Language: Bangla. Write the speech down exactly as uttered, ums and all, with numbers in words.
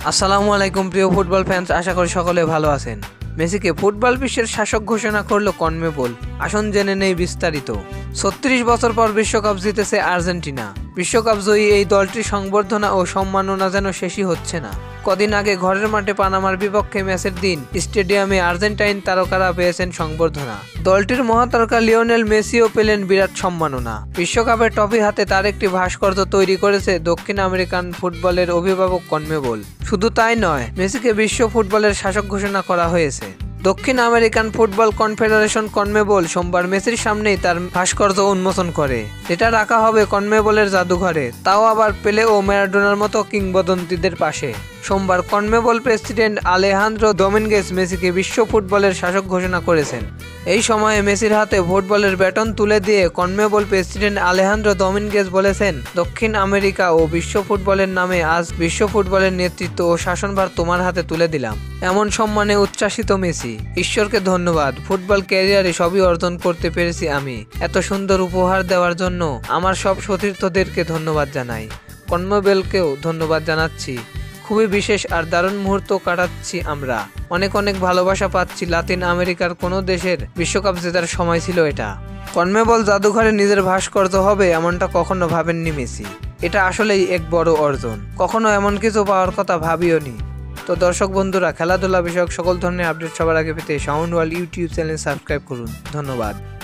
আসসালামু আলাইকুম প্রিয় ফুটবল ফ্যান্স, আশা করি সকলে ভালো আছেন। মেসিকে ফুটবল বিশ্বের শাসক ঘোষণা করলো কনমেবল। আসুন জেনে নেই বিস্তারিত। ছত্রিশ বছর পর বিশ্বকাপ জিতেছে আর্জেন্টিনা। বিশ্বকাপ জয়ী এই দলটির সংবর্ধনা ও সম্মাননা যেন শেষই হচ্ছে না। কদিন আগে ঘরের মাঠে পানামার বিপক্ষে ম্যাচের দিন স্টেডিয়ামে আর্জেন্টাইন তারকারা পেয়েছেন সংবর্ধনা। দলটির মহাতারকা লিওনেল মেসিও পেলেন বিরাট সম্মাননা। বিশ্বকাপের ট্রফি হাতে তার একটি ভাস্কর্য তৈরি করেছে দক্ষিণ আমেরিকান ফুটবলের অভিভাবক কনমেবল। শুধু তাই নয়, মেসিকে বিশ্ব ফুটবলের শাসক ঘোষণা করা হয়েছে। দক্ষিণ আমেরিকান ফুটবল কনফেডারেশন কনমেবল সোমবার মেসির সামনেই তার ভাস্কর্য উন্মোচন করে, যেটা রাখা হবে কনমেবলের জাদুঘরে, তাও আবার পেলে ও ম্যারাডোনার মতো কিংবদন্তিদের পাশে। সোমবার কনমেবল প্রেসিডেন্ট আলেহান্দ্রো দোমিনগেস মেসিকে বিশ্ব ফুটবলের শাসক ঘোষণা করেছেন। এই সময়ে মেসির হাতে ফুটবলের ব্যাটন তুলে দিয়ে কনমেবল প্রেসিডেন্ট আলেহান্দ্রো দোমিনগেস বলেছেন, দক্ষিণ আমেরিকা ও বিশ্ব ফুটবলের নামে আজ বিশ্ব ফুটবলের নেতৃত্ব ও শাসনভার তোমার হাতে তুলে দিলাম। এমন সম্মানে উচ্ছ্বাসিত মেসি। ঈশ্বরকে ধন্যবাদ, ফুটবল ক্যারিয়ারে সবই অর্জন করতে পেরেছি আমি। এত সুন্দর উপহার দেওয়ার জন্য আমার সব সতীর্থদেরকে ধন্যবাদ জানাই। কনমেবলকেও ধন্যবাদ জানাচ্ছি। খুবই বিশেষ আর দারুণ মুহূর্ত কাটাচ্ছি আমরা। অনেক অনেক ভালোবাসা পাচ্ছি। লাতিন আমেরিকার কোনো দেশের বিশ্বকাপ জেতার সময় ছিল এটা। কনমেবল জাদুঘরে নিজের ভাস্কর্য হবে এমনটা কখনো ভাবেননি মেসি। এটা আসলেই এক বড় অর্জন। কখনো এমন কিছু পাওয়ার কথা ভাবিও নি। তো দর্শক বন্ধুরা, খেলাধুলা বিষয়ক সকল ধরনের আপডেট সবার আগে পেতে sound world YouTube channel subscribe করুন। ধন্যবাদ।